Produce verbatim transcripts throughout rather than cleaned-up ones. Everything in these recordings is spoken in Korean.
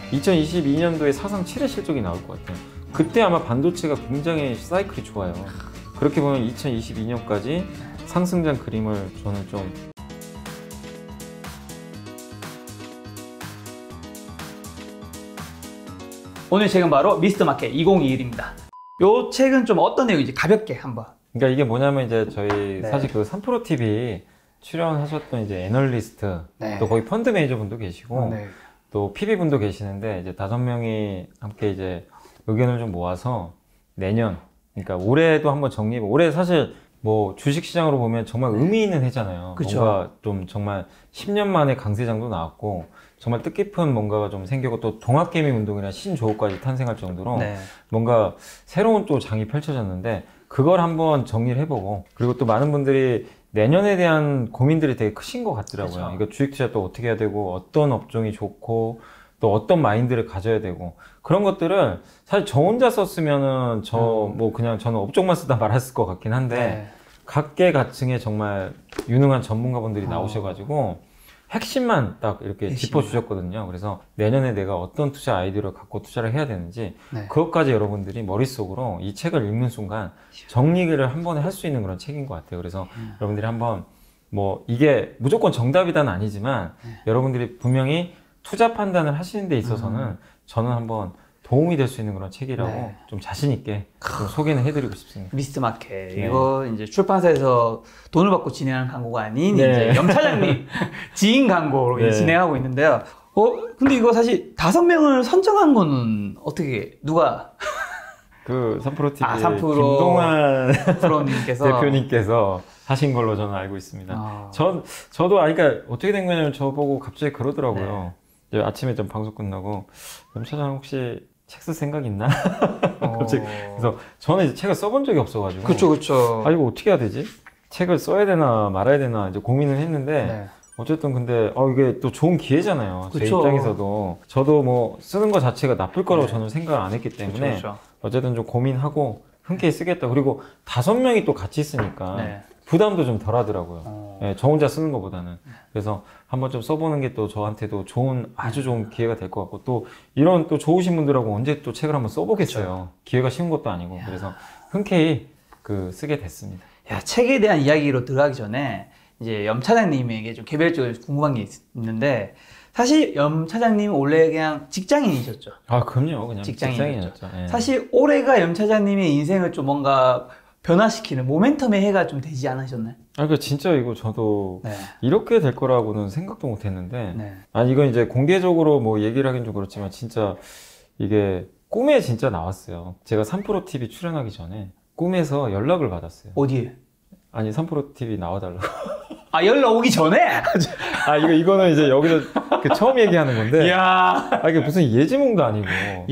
이천이십이 년도에 사상 최대 실적이 나올 것 같아요. 그때 아마 반도체가 굉장히 사이클이 좋아요. 그렇게 보면 이천이십이 년까지 상승장 그림을 저는 좀 오늘 책은 바로 미스터 마켓 이천이십일입니다. 요 책은 좀 어떤 내용인지 가볍게 한번. 그러니까 이게 뭐냐면 이제 저희 네. 사실 그 삼프로 티비 출연하셨던 이제 애널리스트 네. 또 거기 펀드 매니저 분도 계시고 네. 또 피비 분도 계시는데 이제 다섯 명이 함께 이제 의견을 좀 모아서 내년 그러니까 올해도 한번 정리해. 올해 사실 뭐 주식 시장으로 보면 정말 의미 있는 해잖아요. 그쵸. 뭔가 좀 정말 십 년 만에 강세장도 나왔고 정말 뜻깊은 뭔가가 좀 생기고 또 동학개미 운동이나 신조어까지 탄생할 정도로 네. 뭔가 새로운 또 장이 펼쳐졌는데 그걸 한번 정리를 해보고 그리고 또 많은 분들이 내년에 대한 고민들이 되게 크신 것 같더라고요. 그쵸. 이거 주식 투자 또 어떻게 해야 되고 어떤 업종이 좋고 또 어떤 마인드를 가져야 되고 그런 것들을 사실 저 혼자 썼으면은 저 뭐 그냥 저는 업종만 쓰다 말았을 것 같긴 한데 네. 각계각층에 정말 유능한 전문가분들이 어. 나오셔가지고 핵심만 딱 이렇게 핵심만. 짚어주셨거든요. 그래서 내년에 내가 어떤 투자 아이디어를 갖고 투자를 해야 되는지 네. 그것까지 여러분들이 머릿속으로 이 책을 읽는 순간 정리를 한 번에 할 수 있는 그런 책인 것 같아요. 그래서 음. 여러분들이 한번 뭐 이게 무조건 정답이다는 아니지만 네. 여러분들이 분명히 투자 판단을 하시는 데 있어서는 음. 저는 한번 도움이 될 수 있는 그런 책이라고 네. 좀 자신 있게 좀 소개는 해드리고 싶습니다. 미스터 마켓. 네. 이거 이제 출판사에서 돈을 받고 진행하는 광고가 아닌 네. 이제 염 차장님 지인 광고로 네. 진행하고 있는데요. 어, 근데 이거 사실 다섯 명을 선정한 거는 어떻게 누가 그 삼프로 티비 아, 삼프로 김동환 프로님께서 대표님께서 하신 걸로 저는 알고 있습니다. 어. 전 저도 아니 그러니까 어떻게 된 거냐면 저보고 갑자기 그러더라고요. 이제 아침에 좀 방송 끝나고 염 차장 혹시 책 쓸 생각 있나? 갑자기 그래서 저는 이제 책을 써본 적이 없어가지고 그쵸 그쵸. 아 이거 어떻게 해야 되지? 책을 써야 되나 말아야 되나 이제 고민을 했는데 네. 어쨌든 근데 어 이게 또 좋은 기회잖아요. 제 그쵸. 입장에서도 저도 뭐 쓰는 거 자체가 나쁠 거라고 네. 저는 생각을 안 했기 때문에 그쵸, 그쵸. 어쨌든 좀 고민하고 흔쾌히 쓰겠다. 그리고 다섯 명이 또 같이 있으니까 네. 부담도 좀 덜 하더라고요. 어. 예, 저 혼자 쓰는 것보다는. 그래서 한번 좀 써보는 게 또 저한테도 좋은, 아주 좋은 기회가 될 것 같고, 또 이런 또 좋으신 분들하고 언제 또 책을 한번 써보겠어요. 기회가 쉬운 것도 아니고. 그래서 흔쾌히 그 쓰게 됐습니다. 야, 책에 대한 이야기로 들어가기 전에 이제 염 차장님에게 좀 개별적으로 궁금한 게 있, 있는데 사실 염 차장님은 원래 그냥 직장인이셨죠. 아, 그럼요. 그냥 직장인이었죠. 직장인이었죠. 예. 사실 올해가 염 차장님의 인생을 좀 뭔가 변화시키는 모멘텀의 해가 좀 되지 않으셨나요? 아, 그 진짜 이거 저도 네. 이렇게 될 거라고는 생각도 못 했는데, 네. 아니, 이건 이제 공개적으로 뭐 얘기를 하긴 좀 그렇지만, 진짜 이게 꿈에 진짜 나왔어요. 제가 삼프로 티비 출연하기 전에 꿈에서 연락을 받았어요. 어디에? 아니, 삼프로 티비 나와달라고. 아, 연락 오기 전에? 아, 이거, 이거는 이제 여기서 그 처음 얘기하는 건데. 이야. 아, 이게 무슨 예지몽도 아니고.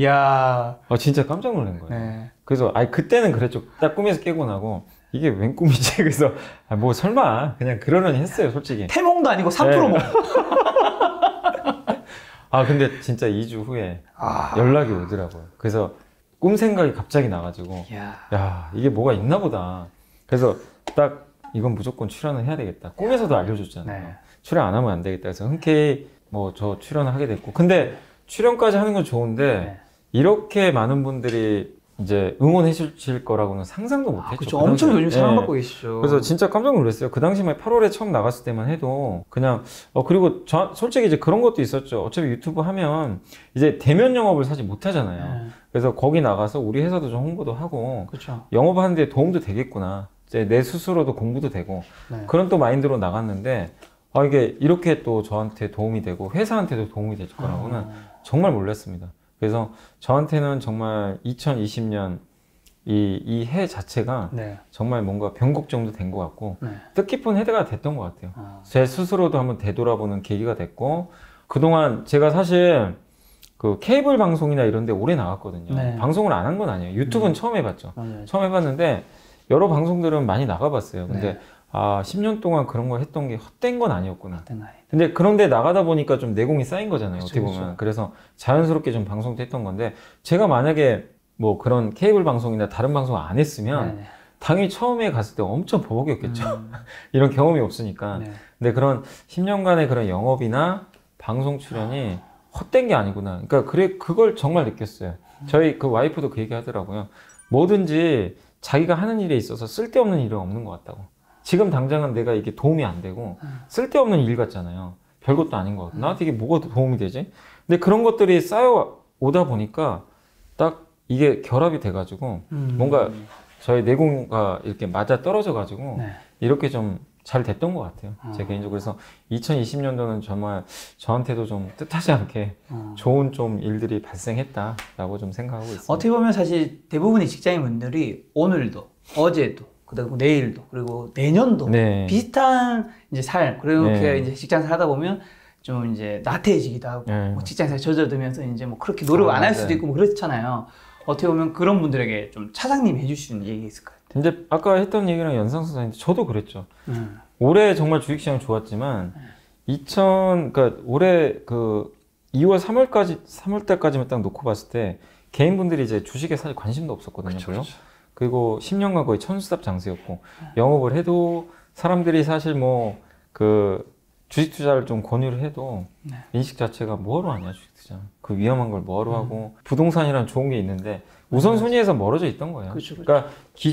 이야. 아, 진짜 깜짝 놀란 거예요. 네. 그래서, 아니, 그때는 그랬죠. 딱 꿈에서 깨고 나고, 이게 웬 꿈이지? 그래서, 아, 뭐, 설마. 그냥 그러려니 했어요, 솔직히. 태몽도 아니고 삼 프로 네. 몽. 아, 근데 진짜 이 주 후에 아. 연락이 오더라고요. 그래서 꿈 생각이 갑자기 나가지고, 이야. 야, 이게 뭐가 있나 보다. 그래서 딱, 이건 무조건 출연을 해야 되겠다. 꿈에서도 알려줬잖아요. 네. 출연 안 하면 안 되겠다. 그래서 흔쾌히 뭐 저 출연을 하게 됐고. 근데 출연까지 하는 건 좋은데, 네. 이렇게 많은 분들이 이제 응원해 주실 거라고는 상상도 못 아, 했죠. 그쵸. 그 엄청 당시에. 요즘 사랑받고 네. 계시죠. 그래서 진짜 깜짝 놀랐어요. 그 당시에 팔월에 처음 나갔을 때만 해도 그냥 어 그리고 저 솔직히 이제 그런 것도 있었죠. 어차피 유튜브 하면 이제 대면 영업을 사실 못 하잖아요. 네. 그래서 거기 나가서 우리 회사도 좀 홍보도 하고 그렇죠. 영업하는데 도움도 되겠구나. 이제 내 스스로도 공부도 되고 네. 그런 또 마인드로 나갔는데 아 이게 이렇게 또 저한테 도움이 되고 회사한테도 도움이 될 거라고는 어. 정말 몰랐습니다. 그래서 저한테는 정말 이천이십 년 이, 이 해 자체가 네. 정말 뭔가 변곡 정도 된 것 같고 네. 뜻깊은 해가 됐던 것 같아요. 어. 제 스스로도 한번 되돌아보는 계기가 됐고 그동안 제가 사실 그 케이블 방송이나 이런 데 오래 나갔거든요. 네. 방송을 안 한 건 아니에요. 유튜브는 음. 처음 해봤죠. 맞아요. 처음 해봤는데 여러 방송들은 많이 나가봤어요. 근데 네. 아 십 년 동안 그런 거 했던 게 헛된 건 아니었구나. 어떤 나이? 근데 그런데 나가다 보니까 좀 내공이 쌓인 거잖아요. 그쵸, 어떻게 그쵸. 보면. 그래서 자연스럽게 좀 방송도 했던 건데 제가 만약에 뭐 그런 케이블 방송이나 다른 방송 안 했으면 네. 당연히 처음에 갔을 때 엄청 버벅이었겠죠. 음. 이런 경험이 없으니까. 네. 근데 그런 십 년간의 그런 영업이나 방송 출연이 헛된 게 아니구나. 그러니까 그래 그걸 정말 느꼈어요. 저희 그 와이프도 그 얘기 하더라고요. 뭐든지 자기가 하는 일에 있어서 쓸데없는 일은 없는 것 같다고. 지금 당장은 내가 이게 도움이 안 되고 쓸데없는 일 같잖아요. 별것도 아닌 것 같고 나한테 이게 뭐가 도움이 되지? 근데 그런 것들이 쌓여 오다 보니까 딱 이게 결합이 돼가지고 음. 뭔가 저희 내공과 이렇게 맞아 떨어져가지고 네. 이렇게 이렇게 좀 잘 됐던 것 같아요. 어. 제 개인적으로. 그래서 이천이십 년도는 정말 저한테도 좀 뜻하지 않게 어. 좋은 좀 일들이 발생했다라고 좀 생각하고 있습니다. 어떻게 보면 사실 대부분의 직장인분들이 오늘도, 어제도, 그다음 내일도, 그리고 내년도 네. 비슷한 이제 삶, 그렇게 네. 이제 직장생활 하다 보면 좀 이제 나태해지기도 하고, 네. 뭐 직장생활 젖어들면서 이제 뭐 그렇게 노력 아, 안 할 맞아요. 수도 있고 뭐 그렇잖아요. 어떻게 보면 그런 분들에게 좀 차장님이 해줄 수 있는 얘기 있을까요? 근데 아까 했던 얘기랑 연상선상인데 저도 그랬죠. 음. 올해 정말 주식시장 좋았지만 이천 그러니까 올해 그 이월 삼월까지 삼월 달까지만 딱 놓고 봤을 때 개인분들이 이제 주식에 사실 관심도 없었거든요. 그쵸, 별로. 그쵸. 그리고 십 년간 거의 천수답 장세였고 영업을 해도 사람들이 사실 뭐 그 주식 투자를 좀 권유를 해도 네. 인식 자체가 뭐하러 하냐 주식 투자 그 위험한 걸 뭐하러 하고 부동산이란 좋은 게 있는데 우선순위에서 멀어져 있던 거예요. 그쵸, 그쵸. 그러니까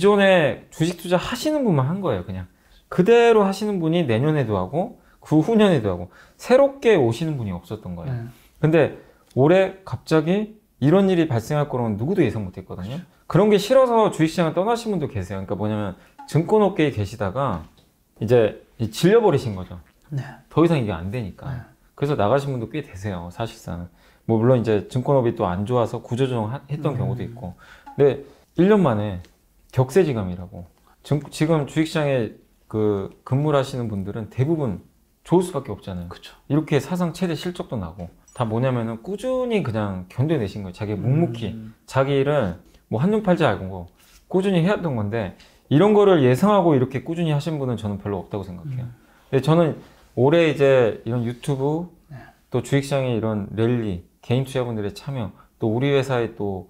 기존에 주식 투자 하시는 분만 한 거예요. 그냥 그대로 하시는 분이 내년에도 하고 그 후년에도 하고 새롭게 오시는 분이 없었던 거예요. 네. 근데 올해 갑자기 이런 일이 발생할 거라고는 누구도 예상 못 했거든요. 그런 게 싫어서 주식시장을 떠나신 분도 계세요. 그러니까 뭐냐면 증권업계에 계시다가 이제 질려버리신 거죠. 네. 더 이상 이게 안 되니까. 네. 그래서 나가신 분도 꽤 되세요. 사실상. 뭐 물론 이제 증권업이 또 안 좋아서 구조조정 하- 했던 음. 경우도 있고. 근데 일 년 만에 격세지감이라고. 증- 지금 주식시장에 그 근무를 하시는 분들은 대부분 좋을 수밖에 없잖아요. 그쵸. 이렇게 사상 최대 실적도 나고. 다 뭐냐면은 꾸준히 그냥 견뎌내신 거예요. 자기 묵묵히. 음. 자기 일을 뭐 한눈 팔지 알고 꾸준히 해왔던 건데 이런 거를 예상하고 이렇게 꾸준히 하신 분은 저는 별로 없다고 생각해요. 음. 근데 저는 올해 이제 이런 유튜브 네. 또 주식시장의 이런 랠리, 개인 투자분들의 참여, 또 우리 회사의 또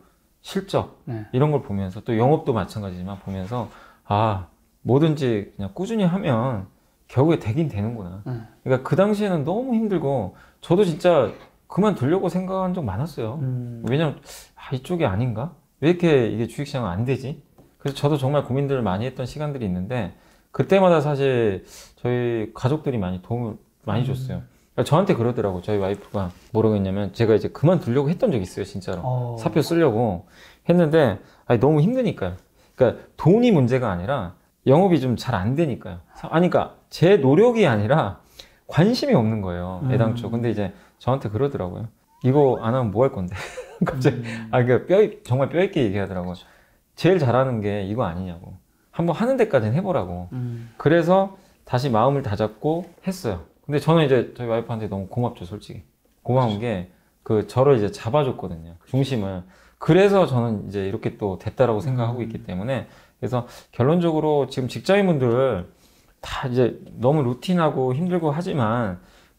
실적 네. 이런 걸 보면서 또 영업도 마찬가지지만 보면서 아 뭐든지 그냥 꾸준히 하면 결국에 되긴 되는구나. 네. 그러니까 그 당시에는 너무 힘들고 저도 진짜 그만두려고 생각한 적 많았어요. 음. 왜냐면 아, 이쪽이 아닌가? 왜 이렇게 이게 주식시장은 안 되지? 그래서 저도 정말 고민들을 많이 했던 시간들이 있는데 그때마다 사실 저희 가족들이 많이 도움을 많이 줬어요. 그러니까 저한테 그러더라고. 저희 와이프가 뭐라고 했냐면 제가 이제 그만두려고 했던 적이 있어요. 진짜로. 어. 사표 쓰려고 했는데 아니, 너무 힘드니까요. 그러니까 돈이 문제가 아니라 영업이 좀 잘 안 되니까요. 아니 그러니까 제 노력이 아니라 관심이 없는 거예요. 애당초. 근데 이제 저한테 그러더라고요. 이거 안 하면 뭐 할 건데? 갑자기 음. 아 그러니까 뼈 정말 뼈 있게 얘기하더라고요. 제일 잘하는 게 이거 아니냐고. 한번 하는 데까지는 해보라고. 음. 그래서 다시 마음을 다잡고 했어요. 근데 저는 이제 저희 와이프한테 너무 고맙죠, 솔직히. 고마운 게 그 저를 이제 잡아줬거든요. 중심을. 그래서 저는 이제 이렇게 또 됐다라고 생각하고 있기 때문에 그래서 결론적으로 지금 직장인분들 다 이제 너무 루틴하고 힘들고 하지만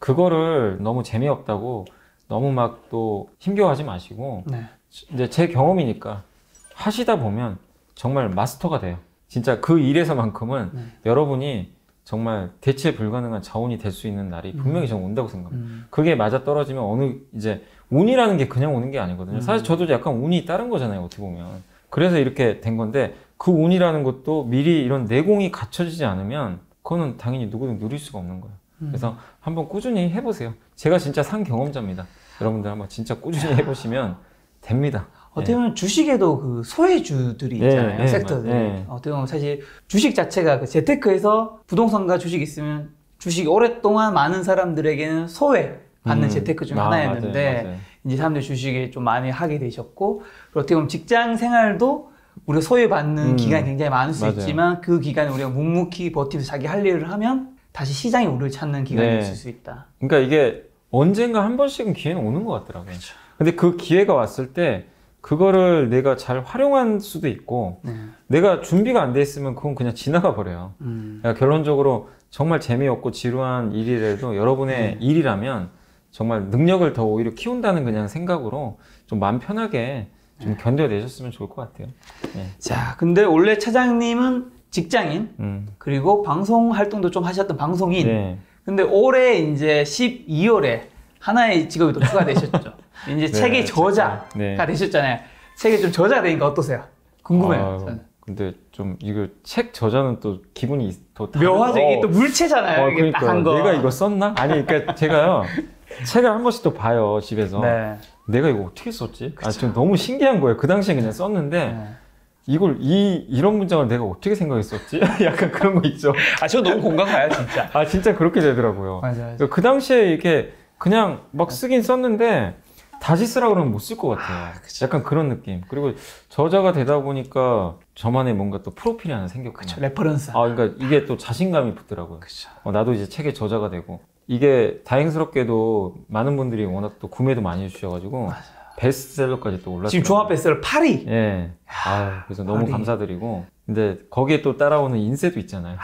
그거를 너무 재미없다고 너무 막 또 힘겨워하지 마시고 네. 이제 제 경험이니까 하시다 보면 정말 마스터가 돼요. 진짜 그 일에서만큼은 네. 여러분이 정말 대체 불가능한 자원이 될 수 있는 날이 분명히 저는 온다고 생각합니다. 음. 그게 맞아 떨어지면 어느 이제 운이라는 게 그냥 오는 게 아니거든요. 음. 사실 저도 약간 운이 따른 거잖아요. 어떻게 보면. 그래서 이렇게 된 건데 그 운이라는 것도 미리 이런 내공이 갖춰지지 않으면 그거는 당연히 누구든 누릴 수가 없는 거예요. 음. 그래서 한번 꾸준히 해보세요. 제가 진짜 산 경험자입니다. 여러분들 한번 진짜 꾸준히 해보시면 됩니다. 어떻게 보면 주식에도 그 소외주들이 네, 있잖아요. 네, 섹터들이. 네. 어떻게 보면 사실 주식 자체가 그 재테크에서 부동산과 주식이 있으면 주식이 오랫동안 많은 사람들에게는 소외 받는 음. 재테크 중 아, 하나였는데 맞아요, 맞아요. 이제 사람들이 주식에 좀 많이 하게 되셨고 그리고 어떻게 보면 직장 생활도 우리가 소외받는 음. 기간이 굉장히 많을 수 맞아요. 있지만 그 기간에 우리가 묵묵히 버티면서 자기 할 일을 하면 다시 시장이 우리를 찾는 기간이 네. 있을 수 있다. 그러니까 이게 언젠가 한 번씩은 기회는 오는 것 같더라고요. 근데 그 기회가 왔을 때 그거를 내가 잘 활용할 수도 있고 네. 내가 준비가 안 돼 있으면 그건 그냥 지나가 버려요. 음. 그러니까 결론적으로 정말 재미없고 지루한 일이라도 여러분의 음. 일이라면 정말 능력을 더 오히려 키운다는 그냥 생각으로 좀 마음 편하게 좀 견뎌내셨으면 좋을 것 같아요. 네. 자, 근데 원래 차장님은 직장인 음. 그리고 방송 활동도 좀 하셨던 방송인. 네. 근데 올해 이제 십이월에 하나의 직업이 또 추가되셨죠. 이제 네, 책의 저자가 네. 되셨잖아요. 책이 좀 저자가 되니까 어떠세요? 궁금해요. 아, 저는. 근데 좀 이거 책 저자는 또 기분이 더 다른- 묘하죠. 이게 어, 또 물체잖아요. 어, 이게 딱 그러니까 한 거. 내가 이거 썼나? 아니 그러니까 제가요 책을 한 번씩 또 봐요 집에서. 네. 내가 이거 어떻게 썼지? 아, 좀 너무 신기한 거예요. 그 당시에 그냥 썼는데 네. 이걸 이 이런 문장을 내가 어떻게 생각했었지? 약간 그런 거 있죠. 아, 저 너무 공감 가요, 진짜. 아 진짜 그렇게 되더라고요. 맞아, 맞아. 그러니까 그 당시에 이게 그냥 막 쓰긴 썼는데 다시 쓰라 그러면 못 쓸 것 같아요. 약간 그런 느낌. 그리고 저자가 되다 보니까 저만의 뭔가 또 프로필이 하나 생겼구나. 그렇죠. 레퍼런스. 아, 그러니까 이게 또 자신감이 붙더라고요. 그렇죠. 어, 나도 이제 책의 저자가 되고 이게 다행스럽게도 많은 분들이 워낙 또 구매도 많이 해주셔가지고 베스트셀러까지 또 올랐어요. 지금 종합 베스트셀러 팔 위. 예. 아, 그래서 너무 팔 위. 감사드리고. 근데 거기에 또 따라오는 인쇄도 있잖아요.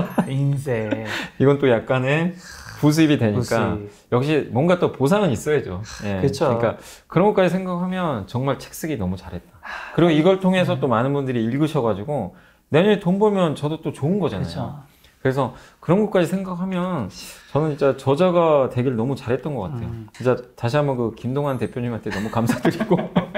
인쇄. 이건 또 약간의 부수입이 되니까 부수입. 역시 뭔가 또 보상은 있어야죠. 예. 그쵸. 그러니까 그런 것까지 생각하면 정말 책 쓰기 너무 잘했다. 그리고 이걸 통해서 또 많은 분들이 읽으셔가지고 내년에 돈 벌면 저도 또 좋은 거잖아요. 그쵸. 그래서 그런 것까지 생각하면 저는 진짜 저자가 되길 너무 잘했던 것 같아요. 음. 진짜 다시 한번 그 김동환 대표님한테 너무 감사드리고.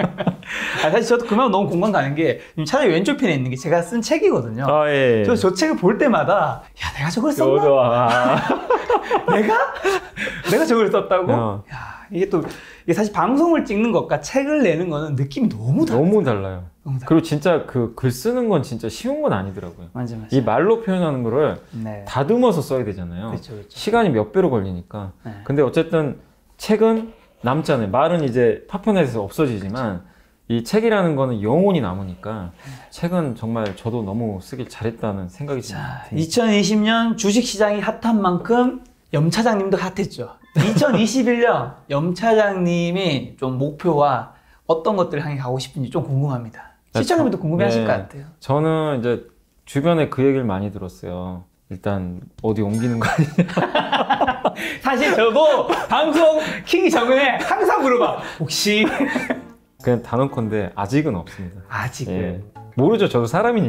아, 사실 저도 그만 너무 공감 가는 게 지금 차라리 왼쪽 편에 있는 게 제가 쓴 책이거든요. 아, 예. 저 저 책을 볼 때마다 야, 내가 저걸 썼나? 저도, 아. 내가? 내가 저걸 썼다고? 어. 야, 이게 또 이게 사실 방송을 찍는 것과 책을 내는 거는 느낌이 너무 달라요. 너무 달라요. 너무 달라요. 그리고 진짜 그 글 쓰는 건 진짜 쉬운 건 아니더라고요. 맞아, 맞아. 이 말로 표현하는 거를 네. 다듬어서 써야 되잖아요. 그렇죠, 그렇죠. 시간이 몇 배로 걸리니까. 네. 근데 어쨌든 책은 남잖아요. 말은 이제 파편에서 없어지지만 이 책이라는 거는 영원히 남으니까 책은 정말 저도 너무 쓰길 잘했다는 생각이 듭니다. 이천이십 년 주식시장이 핫한 만큼 염 차장님도 핫했죠. 이천이십일 년 염 차장님이 좀 목표와 어떤 것들을 향해 가고 싶은지 좀 궁금합니다. 시청자분도 궁금해 하실 네. 것 같아요. 저는 이제 주변에 그 얘기를 많이 들었어요. 일단 어디 옮기는 거 아니냐. 사실 저도 방송 키기 전에 항상 물어봐. 혹시 그냥 단언컨대 아직은 없습니다. 아직은 예. 모르죠. 저도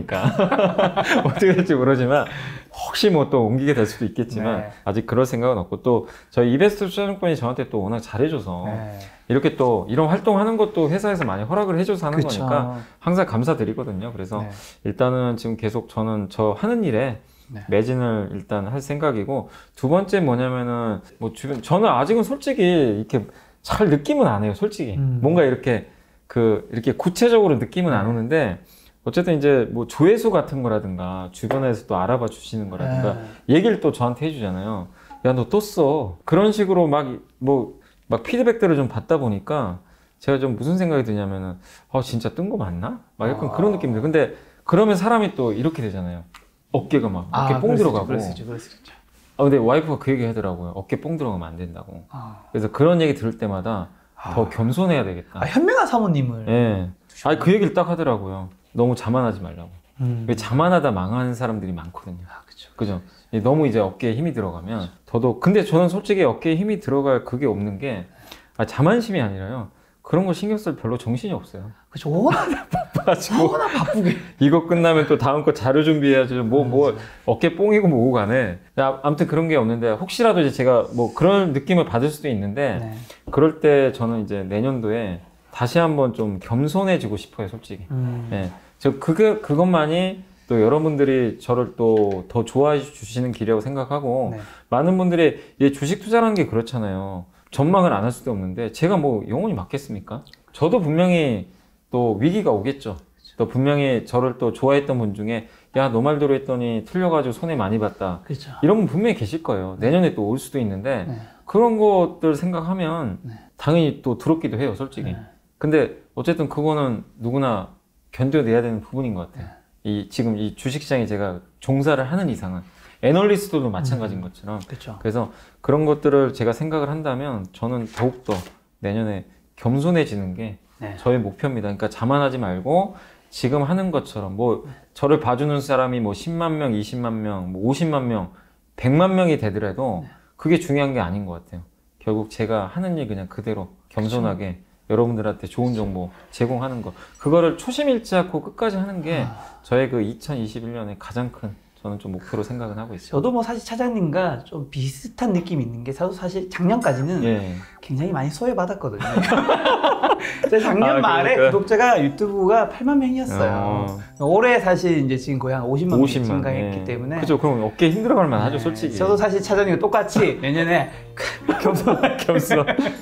사람이니까. 어떻게 될지 모르지만 혹시 뭐 또 옮기게 될 수도 있겠지만 네. 아직 그럴 생각은 없고 또 저희 이베스트 투자증권이 저한테 또 워낙 잘해줘서 네. 이렇게 또 이런 활동하는 것도 회사에서 많이 허락을 해줘서 하는 그쵸. 거니까 항상 감사드리거든요. 그래서 네. 일단은 지금 계속 저는 저 하는 일에 네. 매진을 일단 할 생각이고 두 번째 뭐냐면은 뭐 주변 저는 아직은 솔직히 이렇게 잘 느낌은 안 해요. 솔직히 음. 뭔가 이렇게 그 이렇게 구체적으로 느낌은 안 오는데 어쨌든 이제 뭐 조회수 같은 거라든가 주변에서 또 알아봐 주시는 거라든가 네. 얘기를 또 저한테 해주잖아요. 야, 너 또 써. 그런 식으로 막 뭐 막 피드백들을 좀 받다 보니까 제가 좀 무슨 생각이 드냐면은 아 진짜 뜬 거 맞나? 막 약간 아. 그런 느낌들. 근데 그러면 사람이 또 이렇게 되잖아요. 어깨가 막 어깨 뽕 들어가고. 그럴 수 있죠, 그럴 수 있죠. 아 근데 와이프가 그 얘기 하더라고요. 어깨 뽕 들어가면 안 된다고. 아, 그래서 그런 얘기 들을 때마다 더 아. 겸손해야 되겠다. 아, 현명한 사모님을. 예. 아니 그 얘기를 딱 하더라고요. 너무 자만하지 말라고. 음. 왜 자만하다 망하는 사람들이 많거든요. 아, 그렇죠. 그죠? 너무 이제 어깨에 힘이 들어가면 더더욱. 근데 저는 솔직히 어깨에 힘이 들어갈 그게 없는 게 아, 자만심이 아니라요. 그런 거 신경 쓸 별로 정신이 없어요. 그렇죠. 워낙 바빠가지고 워낙 바쁘게. 이거 끝나면 또 다음 거 자료 준비해야지. 뭐, 뭐, 어깨 뽕이고 뭐고 간에. 아, 아무튼 그런 게 없는데 혹시라도 이제 제가 뭐 그런 느낌을 받을 수도 있는데 네. 그럴 때 저는 이제 내년도에 다시 한번 좀 겸손해지고 싶어요, 솔직히. 음. 예. 저 그게 그것만이 또 여러분들이 저를 또 더 좋아해 주시는 길이라고 생각하고 네. 많은 분들이 이 주식 투자라는 게 그렇잖아요. 전망을 안 할 수도 없는데 제가 뭐 영원히 맞겠습니까? 저도 분명히 또 위기가 오겠죠. 또 분명히 저를 또 좋아했던 분 중에 야, 너 말대로 했더니 틀려가지고 손해 많이 봤다. 그렇죠. 이런 분 분명히 계실 거예요. 내년에 또 올 수도 있는데 네. 그런 것들 생각하면 네. 당연히 또 두렵기도 해요, 솔직히. 네. 근데 어쨌든 그거는 누구나 견뎌내야 되는 부분인 것 같아요. 네. 이 지금 이 주식시장에 제가 종사를 하는 이상은 애널리스트도 마찬가지인 것처럼 그렇죠. 그래서 그런 것들을 제가 생각을 한다면 저는 더욱더 내년에 겸손해지는 게 네. 저의 목표입니다. 그러니까 자만하지 말고 지금 하는 것처럼 뭐 저를 봐주는 사람이 뭐 십만 명, 이십만 명, 뭐 오십만 명, 백만 명이 되더라도 그게 중요한 게 아닌 것 같아요. 결국 제가 하는 일 그냥 그대로 겸손하게 그렇죠. 여러분들한테 좋은 정보 제공하는 거 그거를 초심 잃지 않고 끝까지 하는 게 아. 저의 그 이천이십일 년의 가장 큰 저는 좀 목표로 생각은 하고 있어요. 저도 뭐 사실 차장님과 좀 비슷한 느낌이 있는 게 저도 사실 작년까지는 예. 굉장히 많이 소외받았거든요. 제가 작년 아, 말에 그러니까. 구독자가 유튜브가 팔만 명이었어요. 어. 올해 사실 이제 지금 거의 한 오십만 명이 오십만, 증가했기 예. 때문에. 그죠. 그럼 어깨 힘들어갈 만하죠, 네, 솔직히. 저도 사실 차장님과 똑같이 내년에 겸손 겸손.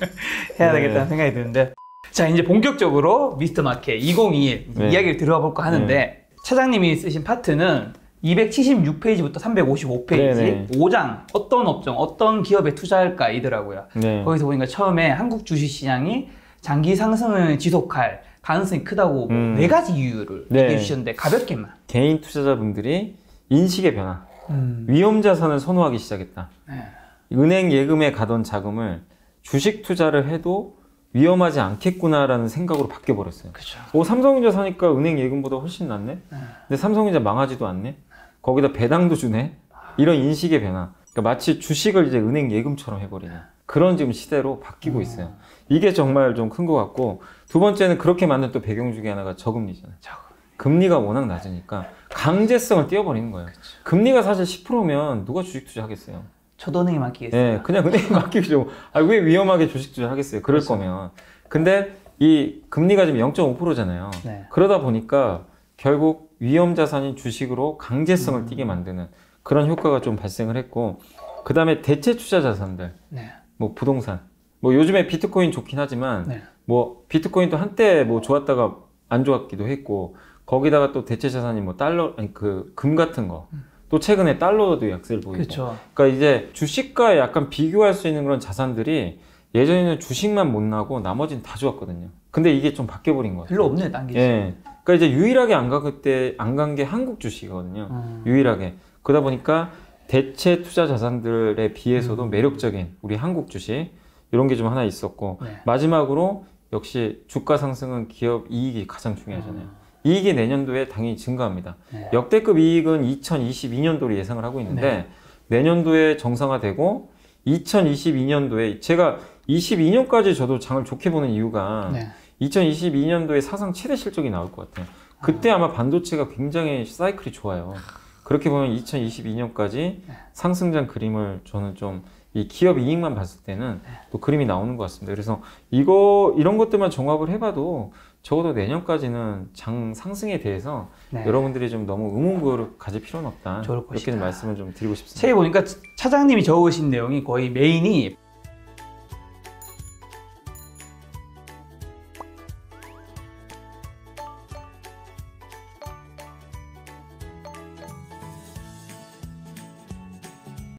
해야 네. 되겠다는 생각이 드는데. 자, 이제 본격적으로 미스터 마켓 이천이십일 네. 이야기를 들어가 볼까 하는데 차장님이 쓰신 파트는 이백칠십육 페이지부터 삼백오십오 페이지 네, 네. 오 장 어떤 업종, 어떤 기업에 투자할까 이더라고요. 네. 거기서 보니까 처음에 한국 주식시장이 장기 상승을 지속할 가능성이 크다고 음. 네 가지 이유를 네. 얘기해 주셨는데 가볍게만. 개인 투자자분들이 인식의 변화, 음. 위험 자산을 선호하기 시작했다. 네. 은행 예금에 가던 자금을 주식 투자를 해도 위험하지 않겠구나라는 생각으로 바뀌어 버렸어요. 그렇죠. 오, 삼성전자 사니까 은행 예금보다 훨씬 낫네. 네. 근데 삼성전자 망하지도 않네. 거기다 배당도 주네. 이런 인식의 변화. 그러니까 마치 주식을 이제 은행 예금처럼 해버리는 그런 지금 시대로 바뀌고 음. 있어요. 이게 정말 좀 큰 것 같고, 두 번째는 그렇게 만든 또 배경 중에 하나가 저금리잖아요. 저거. 금리가 워낙 낮으니까 강제성을 띄워버리는 거예요. 금리가 사실 십 퍼센트면 누가 주식 투자하겠어요? 저도 은행에 맡기겠습니다. 네, 그냥 은행에 맡기죠. 아, 왜 위험하게 주식 투자 하겠어요? 그럴 그렇죠. 거면. 근데 이 금리가 지금 영 점 오 퍼센트잖아요. 네. 그러다 보니까 결국 위험 자산인 주식으로 강제성을 음. 띠게 만드는 그런 효과가 좀 발생을 했고, 그 다음에 대체 투자 자산들, 네. 뭐 부동산, 뭐 요즘에 비트코인 좋긴 하지만, 네. 뭐 비트코인도 한때 뭐 좋았다가 안 좋았기도 했고, 거기다가 또 대체 자산이 뭐 달러, 아니 그 금 같은 거, 또 최근에 달러도 약세를 보이고. 그렇죠. 그러니까 이제 주식과 약간 비교할 수 있는 그런 자산들이 예전에는 주식만 못 나고 나머지는 다 좋았거든요. 근데 이게 좀 바뀌어버린 것 같아요. 별로 없네, 딴 게. 예. 그러니까 이제 유일하게 안 가 그때 안 간 게 한국 주식이거든요. 음. 유일하게. 그러다 보니까 대체 투자 자산들에 비해서도 음. 매력적인 우리 한국 주식 이런 게 좀 하나 있었고, 네. 마지막으로 역시 주가 상승은 기업 이익이 가장 중요하잖아요. 음. 이익이 내년도에 당연히 증가합니다. 네. 역대급 이익은 이천이십이 년도로 예상을 하고 있는데, 네. 내년도에 정상화되고 이천이십이 년도에 제가 이십이 년까지 저도 장을 좋게 보는 이유가 네. 이천이십이 년도에 사상 최대 실적이 나올 것 같아요. 그때 아마 반도체가 굉장히 사이클이 좋아요. 그렇게 보면 이천이십이 년까지 상승장 그림을 저는 좀 이 기업 이익만 봤을 때는 또 그림이 나오는 것 같습니다. 그래서 이거 이런 것들만 종합을 해봐도 적어도 내년까지는 장 상승에 대해서 네. 여러분들이 좀 너무 의문구를 가질 필요는 없다. 좋을 이렇게 것이다. 좀 말씀을 좀 드리고 싶습니다. 책에 보니까 차장님이 적으신 내용이 거의 메인이